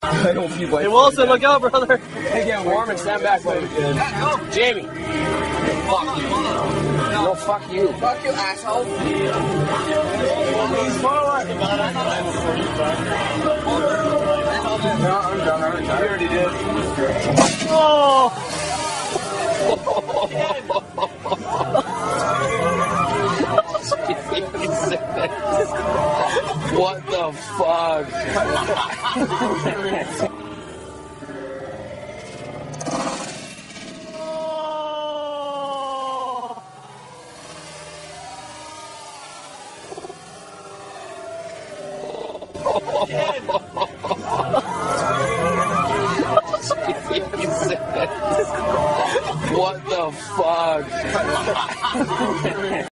I don't feel like. Hey Wilson, look out, brother. Hey, get warm and stand back like Jamie. Fuck you. No, fuck you. Fuck you, asshole. He's forward. No, I'm done. You already did. Oh! What the fuck? What the fuck?